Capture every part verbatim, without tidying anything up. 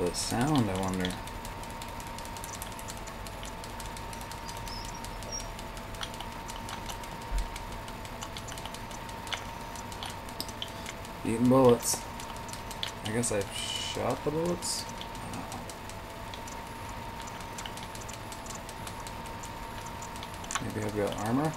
the sound, I wonder? Eating bullets. I guess I've shot the bullets? Wow. Maybe I've got armor?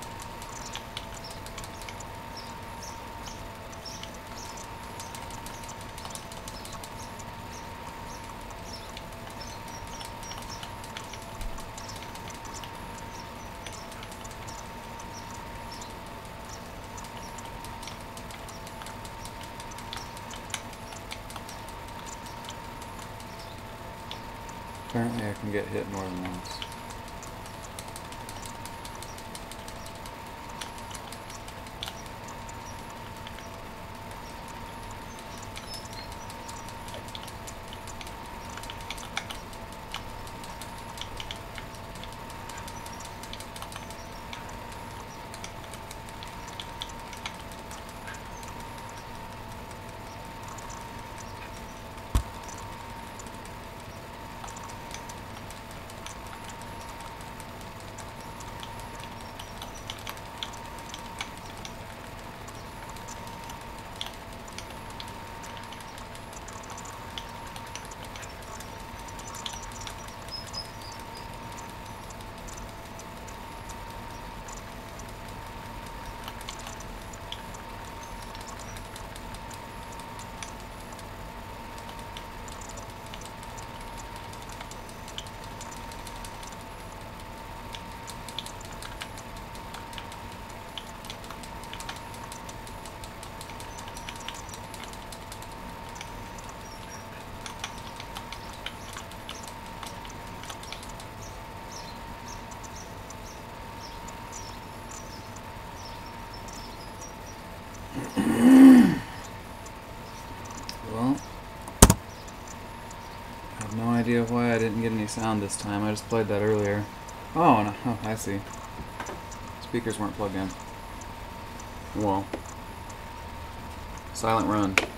Apparently I can get hit more than once. Well, I have no idea why I didn't get any sound this time. I just played that earlier. Oh, no. Oh, I see. Speakers weren't plugged in. Well, silent run.